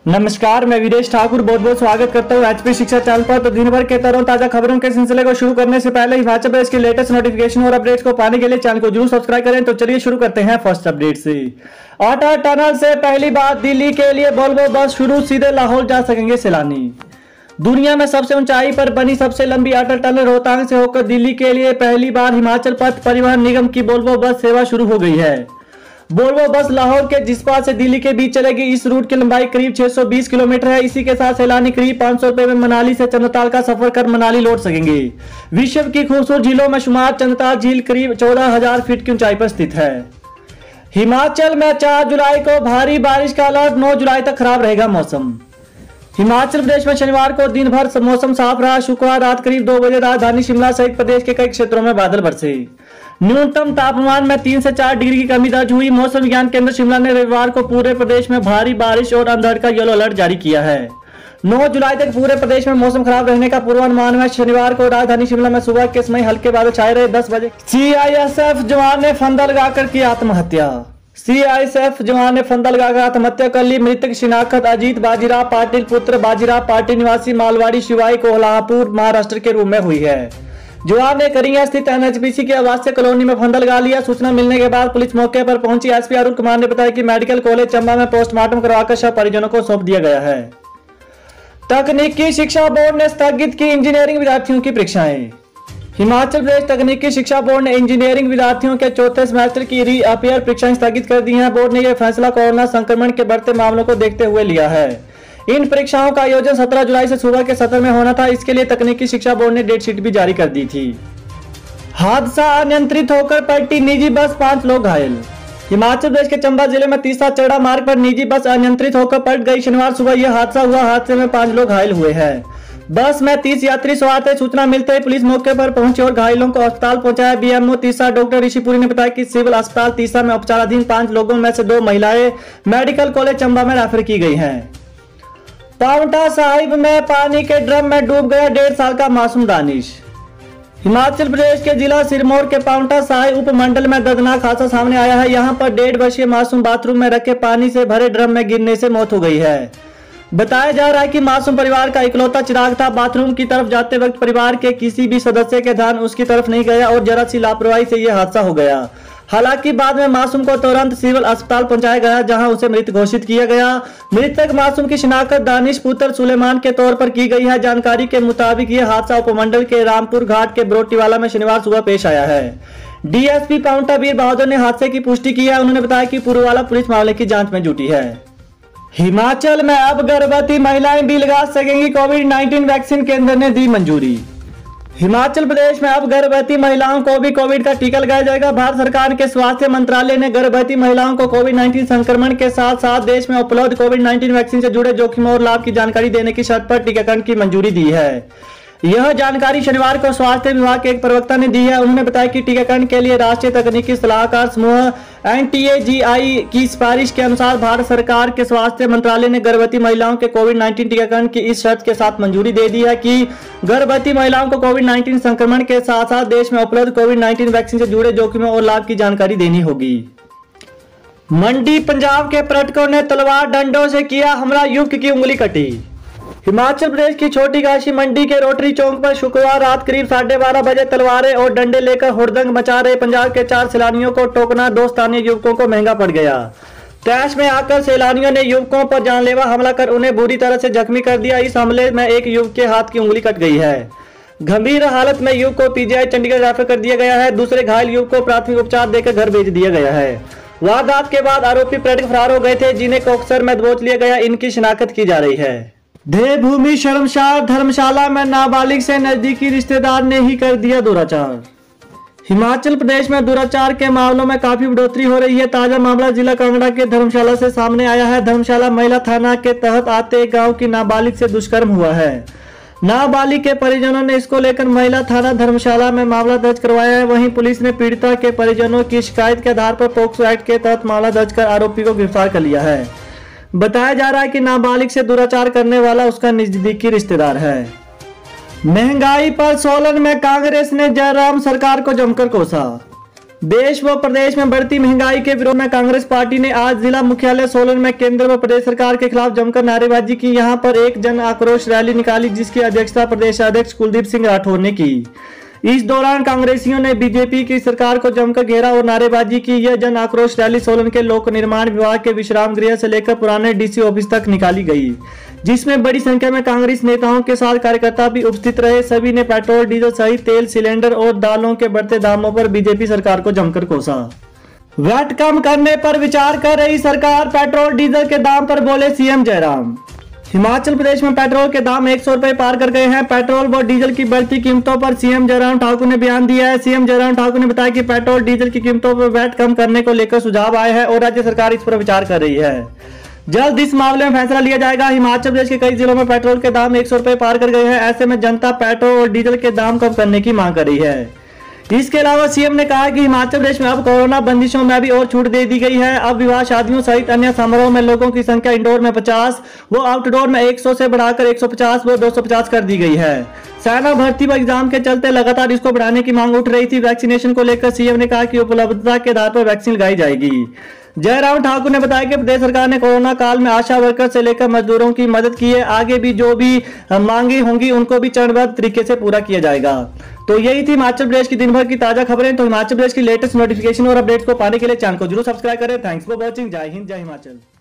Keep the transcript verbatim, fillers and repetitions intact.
नमस्कार, मैं वीरेश ठाकुर बहुत बहुत स्वागत करता हूँ एचपी शिक्षा चैनल पर। तो दिन भर के तरों ताजा खबरों के सिलसिले को शुरू करने से पहले हिमाचल प्रदेश की लेटेस्ट नोटिफिकेशन और अपडेट्स को पाने के लिए चैनल को जरूर सब्सक्राइब करें। तो चलिए शुरू करते हैं फर्स्ट अपडेट से। अटल टनल से पहली बार दिल्ली के लिए वोल्वो बस शुरू, सीधे लाहौर जा सकेंगे सैलानी। दुनिया में सबसे ऊंचाई पर बनी सबसे लंबी अटल टनल रोहतांग से होकर दिल्ली के लिए पहली बार हिमाचल पथ परिवहन निगम की वोल्वो बस सेवा शुरू हो गई है। वोल्वो बस लाहौर के जिस्पा से दिल्ली के बीच चलेगी। इस रूट की लंबाई करीब छह सौ बीस किलोमीटर है। इसी के साथ सैलानी करीब पाँच सौ रुपए में मनाली से चंद्रताल का सफर कर मनाली लौट सकेंगे। विश्व की खूबसूरत झीलों में शुमार चंद्रताल झील करीब चौदह हजार फीट की ऊंचाई पर स्थित है। हिमाचल में चार जुलाई को भारी बारिश का अलर्ट, नौ जुलाई तक खराब रहेगा मौसम। हिमाचल प्रदेश में शनिवार को दिन भर मौसम साफ रहा। शुक्रवार रात करीब दो बजे राजधानी शिमला सहित प्रदेश के कई क्षेत्रों में बादल बरसे। न्यूनतम तापमान में तीन से चार डिग्री की कमी दर्ज हुई। मौसम विज्ञान केंद्र शिमला ने रविवार को पूरे प्रदेश में भारी बारिश और अंधड़ का येलो अलर्ट जारी किया है। नौ जुलाई तक पूरे प्रदेश में मौसम खराब रहने का पूर्वानुमान है। शनिवार को राजधानी शिमला में सुबह के समय हल्के बादल छाए रहे। दस बजे सीआईएसएफ जवान ने फंदा लगाकर की आत्महत्या। सीआईएसएफ जवान ने फंदा लगाकर आत्महत्या कर ली। मृतक शिनाख्त अजीत बाजीराव पाटिल पुत्र बाजीराव पाटिल निवासी मालवाड़ी शिवाई कोल्हापुर महाराष्ट्र के रूप में हुई है। जवान ने करिया स्थित एनएचपीसी के आवासीय कॉलोनी में फंदा लगा लिया। सूचना मिलने के बाद पुलिस मौके पर पहुंची। एसपी अरुण कुमार ने बताया कि मेडिकल कॉलेज चंबा में पोस्टमार्टम करवाकर शव परिजनों को सौंप दिया गया है। तकनीकी शिक्षा बोर्ड ने स्थगित की इंजीनियरिंग विद्यार्थियों की परीक्षाएं। हिमाचल प्रदेश तकनीकी शिक्षा बोर्ड ने इंजीनियरिंग विद्यार्थियों के चौथे सेमेस्टर की री अपियर परीक्षाएं स्थगित कर दी हैं। बोर्ड ने यह फैसला कोरोना संक्रमण के बढ़ते मामलों को देखते हुए लिया है। इन परीक्षाओं का आयोजन सत्रह जुलाई से सुबह के सत्र में होना था। इसके लिए तकनीकी शिक्षा बोर्ड ने डेट शीट भी जारी कर दी थी। हादसा, अनियंत्रित होकर पलटी निजी बस, पांच लोग घायल। हिमाचल प्रदेश के चंबा जिले में तीसरा चढ़ा मार्ग पर निजी बस अनियंत्रित होकर पलट गई। शनिवार सुबह यह हादसा हुआ। हादसे में पांच लोग घायल हुए हैं। बस में तीस यात्री सवार थे। सूचना मिलते ही पुलिस मौके पर पहुंची और घायलों को अस्पताल पहुंचाया। बीएमओ तीसरा डॉक्टर ऋषिपुरी ने बताया कि सिविल अस्पताल तीसरा में उपचाराधीन पांच लोगों में से दो महिलाएं मेडिकल कॉलेज चंबा में रेफर की गई हैं। पावंटा साहिब में पानी के ड्रम में डूब गया डेढ़ साल का मासूम दानिश। हिमाचल प्रदेश के जिला सिरमौर के पावंटा साहिब उपमंडल में दर्दनाक हादसा सामने आया है। यहां पर डेढ़ वर्षीय मासूम बाथरूम में रखे पानी से भरे ड्रम में गिरने से मौत हो गई है। बताया जा रहा है कि मासूम परिवार का इकलौता चिराग था। बाथरूम की तरफ जाते वक्त परिवार के किसी भी सदस्य के ध्यान उसकी तरफ नहीं गया और जरा सी लापरवाही से यह हादसा हो गया। हालांकि बाद में मासूम को तुरंत सिविल अस्पताल पहुंचाया गया, जहां उसे मृत घोषित किया गया। मृतक मासूम की शिनाख्त दानिश पुत्र सुलेमान के तौर पर की गई है। जानकारी के मुताबिक यह हादसा उपमंडल के रामपुर घाट के ब्रोटीवाला में शनिवार सुबह पेश आया है। डीएसपी पावंटा वीर बहादुर ने हादसे की पुष्टि की है। उन्होंने बताया कि पुरवाला पुलिस मामले की जांच में जुटी है। हिमाचल में अब गर्भवती महिलाएं भी लगा सकेंगी कोविड नाइन्टीन वैक्सीन, केंद्र ने दी मंजूरी। हिमाचल प्रदेश में अब गर्भवती महिलाओं को भी कोविड का टीका लगाया जाएगा। भारत सरकार के स्वास्थ्य मंत्रालय ने गर्भवती महिलाओं को कोविड नाइन्टीन संक्रमण के साथ साथ देश में उपलब्ध कोविड नाइन्टीन वैक्सीन से जुड़े जोखिम और लाभ की जानकारी देने की शर्त पर टीकाकरण की मंजूरी दी है। यह जानकारी शनिवार को स्वास्थ्य विभाग के एक प्रवक्ता ने दी है। उन्होंने बताया कि टीकाकरण के लिए राष्ट्रीय तकनीकी सलाहकार समूह एनटीएजीआई की सिफारिश के अनुसार भारत सरकार के स्वास्थ्य मंत्रालय ने गर्भवती महिलाओं के कोविड नाइन्टीन टीकाकरण की इस शर्त के साथ मंजूरी दे दी है कि गर्भवती महिलाओं को कोविड नाइन्टीन संक्रमण के साथ साथ देश में उपलब्ध कोविड नाइन्टीन वैक्सीन से जुड़े जोखिमों और लाभ की जानकारी देनी होगी। मंडी पंजाब के पर्यटकों ने तलवार डंडों से किया हमला, युवक की उंगली कटी। हिमाचल प्रदेश की छोटी काशी मंडी के रोटरी चौक पर शुक्रवार रात करीब साढ़े बारह बजे तलवारें और डंडे लेकर हुड़दंग मचा रहे पंजाब के चार सैलानियों को टोकना दो स्थानीय युवकों को महंगा पड़ गया। तैश में आकर सैलानियों ने युवकों पर जानलेवा हमला कर उन्हें बुरी तरह से जख्मी कर दिया। इस हमले में एक युवक के हाथ की उंगली कट गई है। गंभीर हालत में युवक को पीजीआई चंडीगढ़ रेफर कर दिया गया है। दूसरे घायल युवक को प्राथमिक उपचार देकर घर भेज दिया गया है। वारदात के बाद आरोपी पर्यटक फरार हो गए थे, जिन्हें कोकसर में दबोच लिया गया। इनकी शिनाख्त की जा रही है। देवभूमि शर्मशाला धर्मशाला में नाबालिग से नजदीकी रिश्तेदार ने ही कर दिया दुराचार। हिमाचल प्रदेश में दुराचार के मामलों में काफी बढ़ोतरी हो रही है। ताजा मामला जिला कांगड़ा के धर्मशाला से सामने आया है। धर्मशाला महिला थाना के तहत आते गांव की नाबालिग से दुष्कर्म हुआ है। नाबालिग के परिजनों ने इसको लेकर महिला थाना धर्मशाला में मामला दर्ज करवाया है। वहीं पुलिस ने पीड़िता के परिजनों की शिकायत के आधार पर पोक्सो एक्ट के तहत मामला दर्ज कर आरोपी को गिरफ्तार कर लिया है। बताया जा रहा है कि नाबालिग से दुराचार करने वाला उसका नजदीकी रिश्तेदार है। महंगाई पर सोलन में कांग्रेस ने जयराम सरकार को जमकर कोसा। देश व प्रदेश में बढ़ती महंगाई के विरोध में कांग्रेस पार्टी ने आज जिला मुख्यालय सोलन में केंद्र व प्रदेश सरकार के खिलाफ जमकर नारेबाजी की। यहां पर एक जन आक्रोश रैली निकाली जिसकी अध्यक्षता प्रदेश अध्यक्ष कुलदीप सिंह राठौर ने की। इस दौरान कांग्रेसियों ने बीजेपी की सरकार को जमकर घेरा और नारेबाजी की। यह जन आक्रोश रैली सोलन के लोक निर्माण विभाग के विश्राम गृह से लेकर पुराने डीसी ऑफिस तक निकाली गई, जिसमें बड़ी संख्या में कांग्रेस नेताओं के साथ कार्यकर्ता भी उपस्थित रहे। सभी ने पेट्रोल डीजल सहित तेल, सिलेंडर और दालों के बढ़ते दामों पर बीजेपी सरकार को जमकर कोसा। वैट कम करने पर विचार कर रही सरकार, पेट्रोल डीजल के दाम पर बोले सीएम जयराम। हिमाचल प्रदेश में पेट्रोल के दाम एक सौ रुपए पार कर गए हैं। पेट्रोल व डीजल की बढ़ती कीमतों पर सीएम जयराम ठाकुर ने बयान दिया है। सीएम जयराम ठाकुर ने बताया कि पेट्रोल डीजल की कीमतों पर वैट कम करने को लेकर सुझाव आए हैं और राज्य सरकार इस पर विचार कर रही है। जल्द इस मामले में फैसला लिया जाएगा। हिमाचल प्रदेश के कई जिलों में पेट्रोल के दाम एक सौ रुपए पार कर गए हैं। ऐसे में जनता पेट्रोल और डीजल के दाम कम करने की मांग कर रही है। इसके अलावा सीएम ने कहा कि हिमाचल प्रदेश में अब कोरोना बंदिशों में भी और छूट दे दी गई है। अब विवाह, शादियों सहित अन्य समारोह में लोगों की संख्या इंडोर में पचास व आउटडोर में सौ से बढ़ाकर एक सौ पचास व दो सौ पचास कर दी गई है। सेना भर्ती व एग्जाम के चलते लगातार इसको बढ़ाने की मांग उठ रही थी। वैक्सीनेशन को लेकर सीएम ने कहा कि उपलब्धता के आधार पर वैक्सीन लगाई जाएगी। जयराम ठाकुर ने बताया कि प्रदेश सरकार ने कोरोना काल में आशा वर्कर से लेकर मजदूरों की मदद की है। आगे भी जो भी मांगी होंगी उनको भी चरणबद्ध तरीके से पूरा किया जाएगा। तो यही थी हिमाचल प्रदेश की दिन भर की ताजा खबरें। तो हिमाचल प्रदेश की लेटेस्ट नोटिफिकेशन और अपडेट्स को पाने के लिए चैनल को जरूर सब्सक्राइब करें। Thanks for watching. जय हिंद, जय हिमाचल।